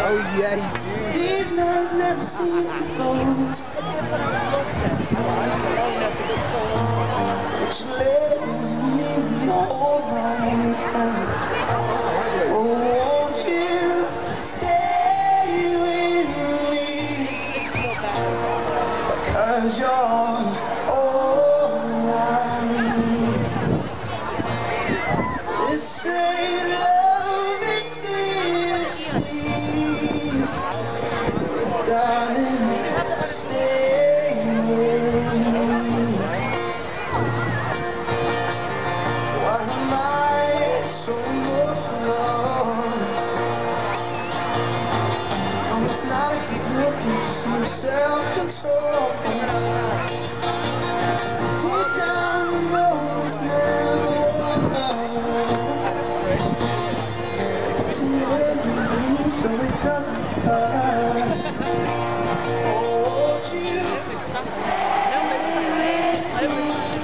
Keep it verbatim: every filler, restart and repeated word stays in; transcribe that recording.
Oh yeah. These nights never seem to go. But you let me with all my heart. Oh, won't you stay with me? Because you're all I need. This ain't love, it's clear to see. Darling, stay with me. Why am I so emotional? It's not like you're looking to some self-control. Deep down you know it's never right. But you let me so it doesn't hurt. Oh, won't you?